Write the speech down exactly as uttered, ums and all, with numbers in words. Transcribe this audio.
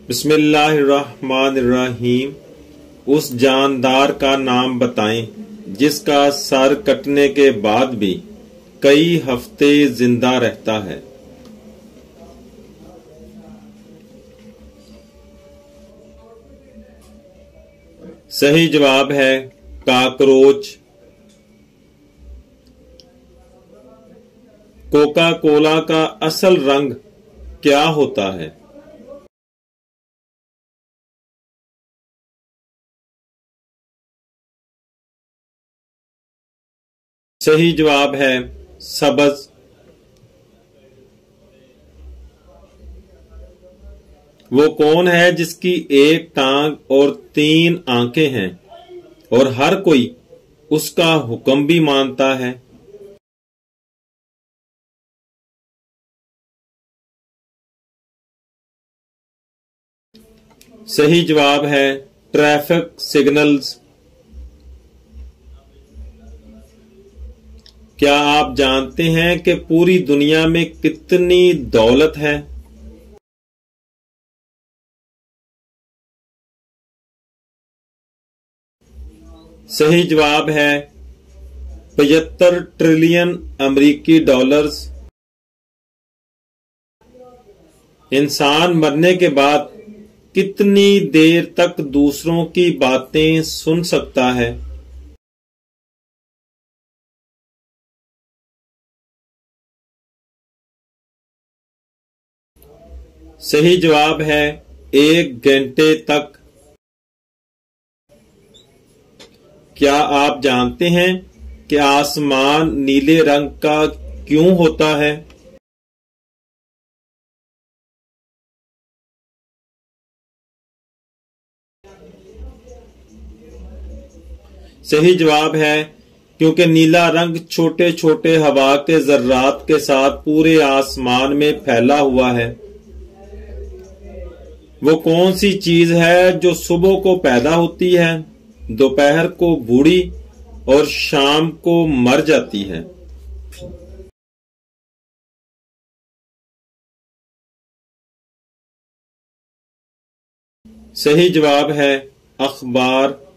बिस्मिल्लाहिर्रहमानिर्रहीम। उस जानदार का नाम बताएं जिसका सर कटने के बाद भी कई हफ्ते जिंदा रहता है। सही जवाब है काकरोच। कोका कोला का असल रंग क्या होता है? सही जवाब है सब्ज। वो कौन है जिसकी एक टांग और तीन आंखें हैं और हर कोई उसका हुक्म भी मानता है? सही जवाब है ट्रैफिक सिग्नल्स। क्या आप जानते हैं कि पूरी दुनिया में कितनी दौलत है? सही जवाब है पचहत्तर ट्रिलियन अमेरिकी डॉलर्स। इंसान मरने के बाद कितनी देर तक दूसरों की बातें सुन सकता है? सही जवाब है एक घंटे तक। क्या आप जानते हैं कि आसमान नीले रंग का क्यों होता है? सही जवाब है क्योंकि नीला रंग छोटे छोटे हवा के जर्रात के साथ पूरे आसमान में फैला हुआ है। वो कौन सी चीज है जो सुबह को पैदा होती है, दोपहर को बूढ़ी और शाम को मर जाती है? सही जवाब है अखबार।